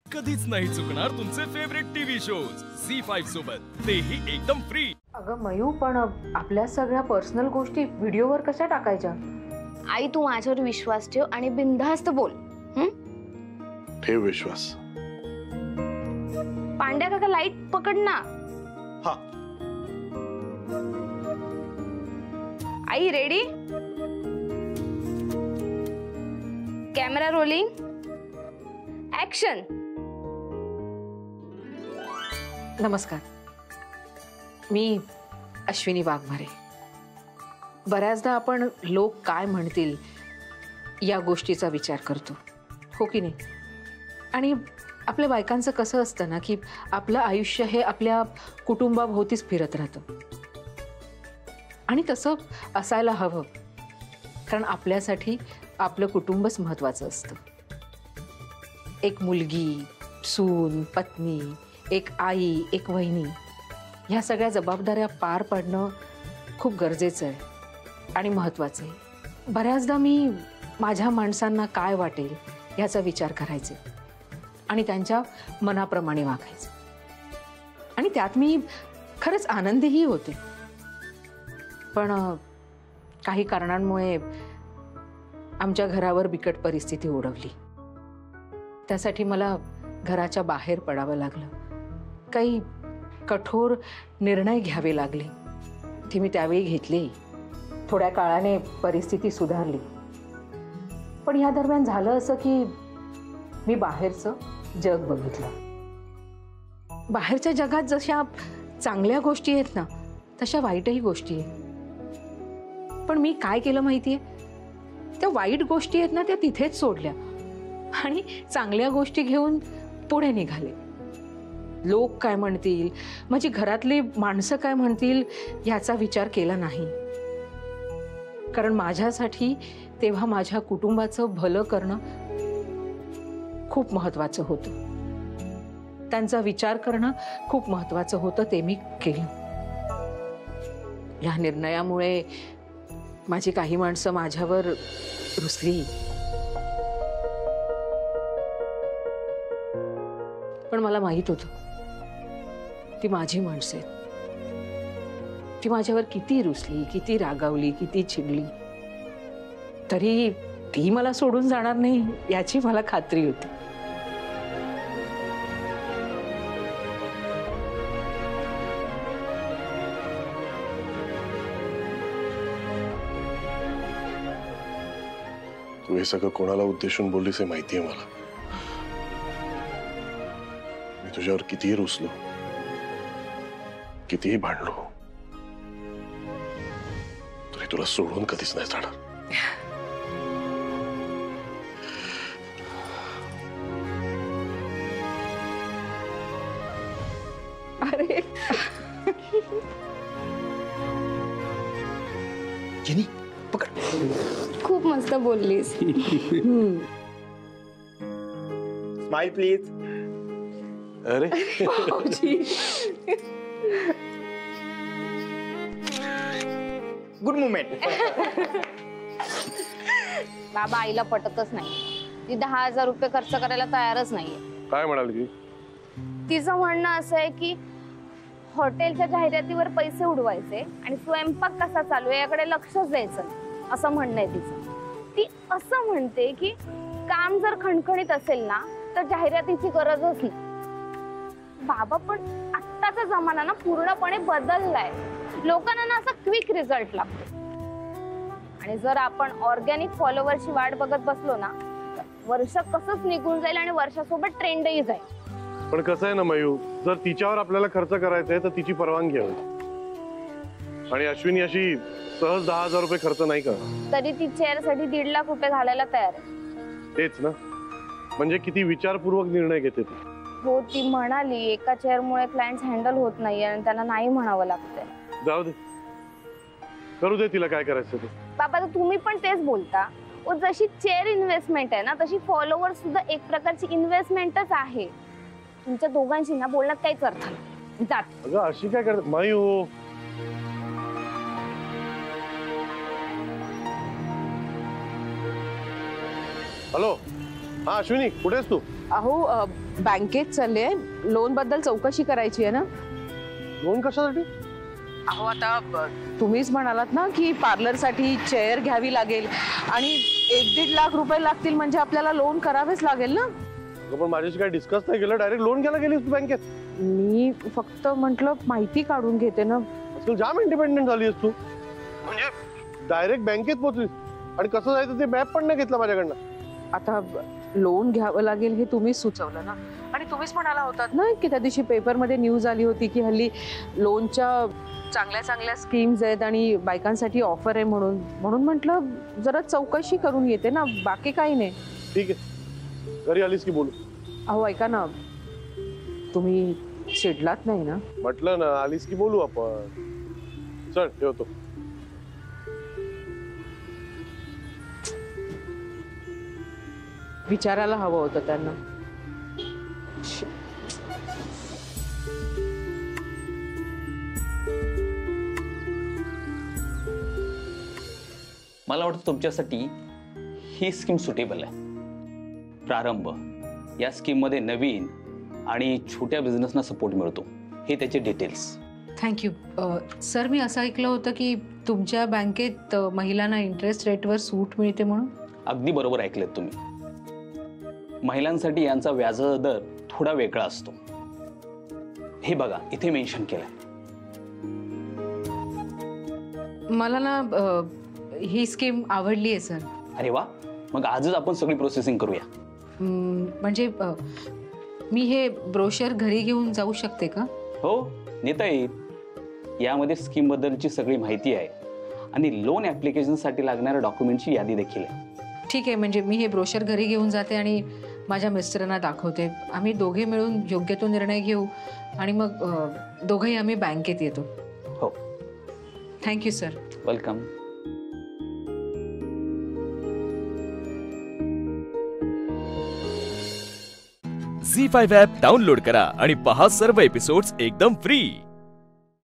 कधीच नाही चुकणार तुमचे फेवरेट टीव्ही शोज झी5 सोबत, तेही एकदम फ्री। अगं मयू, पण आपल्या सगळ्या पर्सनल गोष्टी व्हिडिओवर कशा टाकायच्या? आई तू माझ्यावर विश्वास ठेव आणि बिनधास्त बोल। ठेव विश्वास। पांड्या काका लाईट पकड ना। हा आई रेडी? Camera rolling, action. नमस्कार, मी अश्विनी वाघमारे। बऱ्याचदा आपण लोक काय म्हणतील या गोष्टीचा विचार करतो, हो की नाही? आणि आपल्या बायकांचं कसं असतं ना की आपलं आयुष्य हे आपल्या कुटुंबाभोवतीच फिरत राहतं, आणि तसं असायला हवं, कारण आपल्यासाठी आपलं कुटुंबच महत्त्वाचं असतं। एक मुलगी, सून, पत्नी, एक आई, एक वहिनी, ह्या सगळ्या जबाबदाऱ्या पार पाडणं खूप गरजेचं आहे आणि महत्त्वाचं आहे। बऱ्याचदा मी माझ्या माणसांना काय वाटेल याचा विचार करायचे आणि त्यांच्या मनाप्रमाणे वागायचे, आणि त्यात मी खरंच आनंदीही होते। पण काही कारणांमुळे आमच्या घरावर बिकट परिस्थिती ओढवली। त्यासाठी मला घराच्या बाहेर पडावं लागलं, काही कठोर निर्णय घ्यावे लागले, ते मी त्यावेळी घेतले। थोड्या काळाने परिस्थिती सुधारली, पण या दरम्यान झालं असं की मी बाहेरचं जग बघितलं। बाहेरच्या जगात जशा चांगल्या गोष्टी आहेत ना, तशा वाईटही गोष्टी आहेत। पण मी काय केलं माहितीये, त्या वाईट गोष्टी आहेत ना त्या तिथेच सोडल्या आणि चांगल्या गोष्टी घेऊन पुढे निघाले। लोक काय म्हणतील, माझी घरातली माणसं काय म्हणतील याचा विचार केला नाही, कारण माझ्यासाठी तेव्हा माझ्या कुटुंबाचं भलं करणं खूप महत्त्वाचं होतं। त्यांचा विचार करणं खूप महत्त्वाचं होतं, ते मी केलं। या निर्णयामुळे माझी काही माणसं माझ्यावर रुसली, पण मला माहित होतं ती माझी माणसं आहेत। ती माझ्यावर किती रुसली, किती रागावली, किती चिडली, तरी ती मला सोडून जाणार नाही याची मला खात्री होती। तू हे सगळं कोणाला उद्देशून बोललीस हे माहितीये मला। मी तुझ्यावर कितीही रुसलो, कितीही भांडलो, तरी तुला सोडून कधीच नाही जाणार। अरे जेनी पकड। खूप मस्त बोललीस। Smile please. अरे गुड मोमेंट। बाबा आईला पटतच नाही, ती 10,000 रुपये खर्च करायला तयारच नाहीये। काय म्हणाली ती? तिचं म्हणणं असं आहे की हॉटेलच्या जाहिरातीवर पैसे उडवायचे आणि स्वयंपाक कसा चालू आहे याकडे लक्षच द्यायचं नाही, असं म्हणणं आहे तिचं। ती असं म्हणते की काम जर खणखणीत असेल ना तर जाहिरातीची गरजच नाही। बाबा पण आत्ताचा जमाना ना पूर्णपणे बदललाय, लोकांना ना असा क्विक रिझल्ट लागतो, आणि जर आपण ऑर्गॅनिक फॉलोअरची वाट बघत बसलो ना तर वर्ष कसंच निघून जाईल आणि वर्षासोबत ट्रेंडही जाईल। पण कसं आहे ना मयू, जर तिच्यावर आपल्याला खर्च करायचा आहे तर तिची परवानगी हवी, आणि अश्विनी अशी सहज 10,000 रुपये खर्च नाही करत। तरी ती चेअर साठी 1.5 लाख रुपये घालायला तयार आहे। तेच ना, म्हणजे किती विचारपूर्वक निर्णय घेते ती। हो, ती म्हणाली एका चेअरमुळे क्लायंट्स हँडल होत नाही आणि त्यांना नाही म्हणावं लागतंय। जाऊ दे, करू दे तिला काय करायचं ते। बाबा तुम्ही पण तेच बोलता, जशी चेअर इन्व्हेस्टमेंट आहे ना तशी फॉलोअर सुद्धा एक प्रकारची इन्व्हेस्टमेंटच आहे। तुमच्या दोघांशी ना बोलण्यात काहीच अर्थ नाही, जात। अगं अशी काय करते मयू? हॅलो हा अश्विनी, कुठे आहेस तू? अहो बँकेत चालले, लोन बद्दल चौकशी करायची आहे ना. लोन कशासाठी? अहो आता तुम्हीच म्हणालात ना की पार्लरसाठी चेअर घ्यावी लागेल आणि 1-1.5 लाख रुपये लागतील, म्हणजे आपल्याला लोन करावेच लागेल ना. पण माझ्याशी काय डिस्कस नाही केलं, डायरेक्ट लोन घ्यायला गेलीस तू बँकेत? मी फक्त म्हटलं माहिती काढून घेते ना. आजकाल जाम इंडिपेंडेंट झालीस तू, म्हणजे डायरेक्ट बँकेत पोहोचलीस आणि कसं जायचं ते मॅप पण नाही घेतला माझ्याकडनं. आता लोन घ्यावं लागेल हे तुम्हीच सुचवलं ना, आणि तुम्हीच म्हणाला होतात ना की त्या दिवशी पेपरमध्ये न्यूज आली होती की हल्ली लोनच्या चांगल्या चांगल्या स्कीम्स आहेत आणि बायकांसाठी ऑफर आहे, म्हणून म्हटलं जरा चौकशी करून येते ना, बाकी काही नाही. ठीक आहे, घरी आलीस की बोलू. अहो ऐका ना, तुम्ही चिडलात नाही ना? म्हटलं ना, आलीस की बोलू आपण. चल ठेवतो. विचारायला हवं होतं त्यांना. मला वाटतं तुमच्यासाठी ही स्कीम सुटेबल आहे. प्रारंभ या स्कीममध्ये नवीन आणि छोट्या बिझनेसना सपोर्ट मिळतो. हे त्याचे डिटेल्स. Thank you sir. मी असं ऐकलं होतं की तुमच्या बँकेत महिलांना इंटरेस्ट रेटवर सूट मिळते म्हणून. अगदी बरोबर ऐकलेत तुम्ही. महिलांसाठी यांचा व्याजाचा दर थोडा वेगळा असतो. हे बघा, इथे मेन्शन केलंय. मला ना ही स्कीम आवडली आहे सर. अरे वा, मग आजच आपण सगळी प्रोसेसिंग करूया. म्हणजे मी हे ब्रोशर घरी घेऊन जाऊ शकते का? हो, नेता येईल. यामध्ये स्कीम बद्दलची सगळी माहिती आहे आणि लोन ॲप्लिकेशनसाठी लागणाऱ्या डॉक्युमेंटची यादी देखील आहे. ठीक आहे, म्हणजे मी हे ब्रोशर घरी घेऊन जाते आणि माझ्या मिस्टरांना दाखवते. आम्ही दोघे मिळून योग्य तो निर्णय घेऊ आणि मग दोघंही आम्ही बँकेत येतो. हो. Thank you sir. Welcome. Zee five app download करा आणि पहा सर्व एपिसोड्स एकदम फ्री.